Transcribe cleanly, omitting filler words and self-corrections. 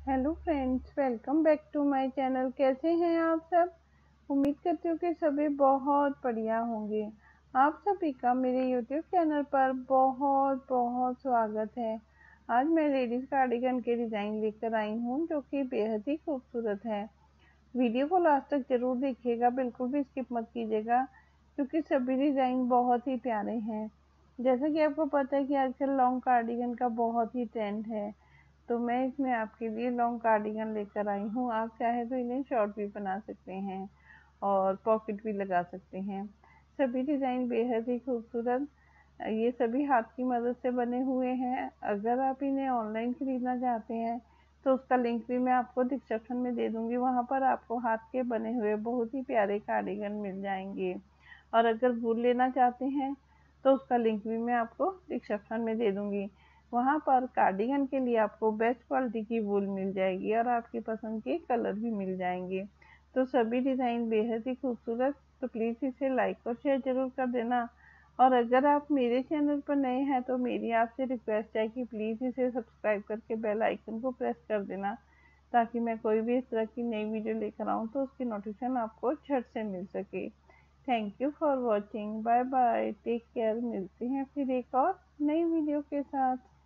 Hello friends, welcome back to my channel. कैसे हैं आप सब? उम्मीद करती हूँ कि सभी बहुत बढ़िया होंगे। आप सभी का मेरे यूट्यूब चैनल पर बहुत बहुत स्वागत है। आज मैं लेडीज कार्डिगन के डिज़ाइन लेकर आई हूँ जो कि बेहद ही खूबसूरत है। वीडियो को लास्ट तक जरूर देखिएगा, बिल्कुल भी स्किप मत कीजिएगा क्योंकि सभी डिज़ाइन बहुत ही प्यारे हैं। जैसा कि आपको पता है कि आजकल लॉन्ग कार्डिगन का बहुत ही ट्रेंड है, तो मैं इसमें आपके लिए लॉन्ग कार्डिगन लेकर आई हूँ। आप चाहे तो इन्हें शॉर्ट भी बना सकते हैं और पॉकेट भी लगा सकते हैं। सभी डिज़ाइन बेहद ही खूबसूरत। ये सभी हाथ की मदद से बने हुए हैं। अगर आप इन्हें ऑनलाइन खरीदना चाहते हैं तो उसका लिंक भी मैं आपको डिस्क्रिप्शन में दे दूंगी। वहाँ पर आपको हाथ के बने हुए बहुत ही प्यारे कार्डिगन मिल जाएंगे। और अगर वूल लेना चाहते हैं तो उसका लिंक भी मैं आपको डिस्क्रिप्शन में दे दूंगी। वहाँ पर कार्डिगन के लिए आपको बेस्ट क्वालिटी की वूल मिल जाएगी और आपकी पसंद के कलर भी मिल जाएंगे। तो सभी डिज़ाइन बेहद ही खूबसूरत। तो प्लीज़ इसे लाइक और शेयर जरूर कर देना। और अगर आप मेरे चैनल पर नए हैं तो मेरी आपसे रिक्वेस्ट है कि प्लीज़ इसे सब्सक्राइब करके बेल आइकन को प्रेस कर देना, ताकि मैं कोई भी इस तरह की नई वीडियो लेकर आऊँ तो उसकी नोटिफिकेशन आपको झट से मिल सके। Thank you for watching. Bye bye, take care. मिलते हैं फिर एक और नई वीडियो के साथ।